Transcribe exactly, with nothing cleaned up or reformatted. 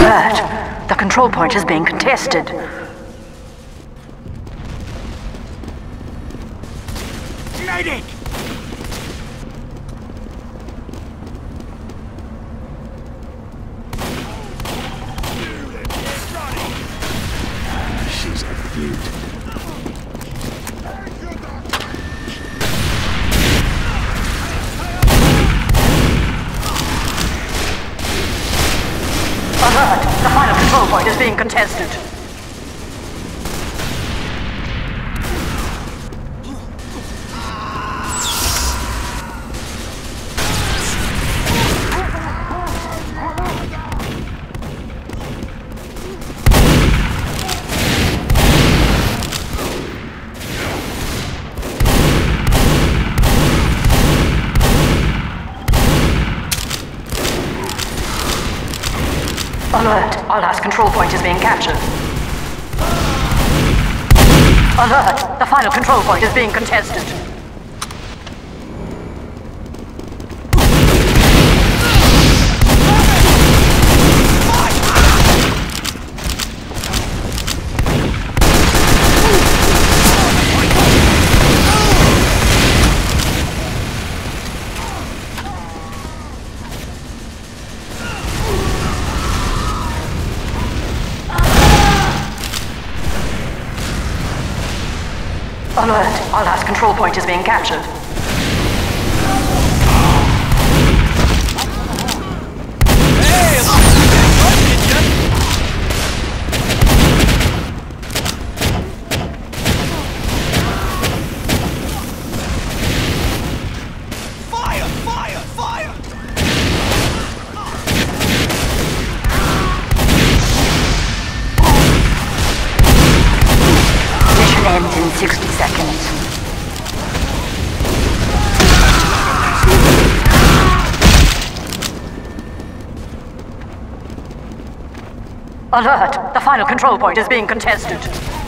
Alert! The control point is being contested. Medic! She's a beaut. Alert! The final control point is being contested. Alert! Our last control point is being captured. Alert! The final control point is being contested. Alert! Our last control point is being captured. Fire! Fire! Fire! Mission ends in sixty seconds. Alert! The final control point is being contested.